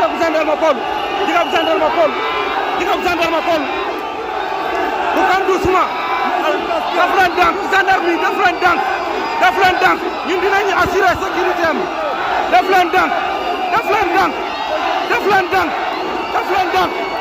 jigab gendarme Paul jigab gendarme Paul jigab gendarme Paul bu kan doucement daf leen dànk gendarme yi daf leen dànk ñun dinañu assurer sécurité am daf leen dànk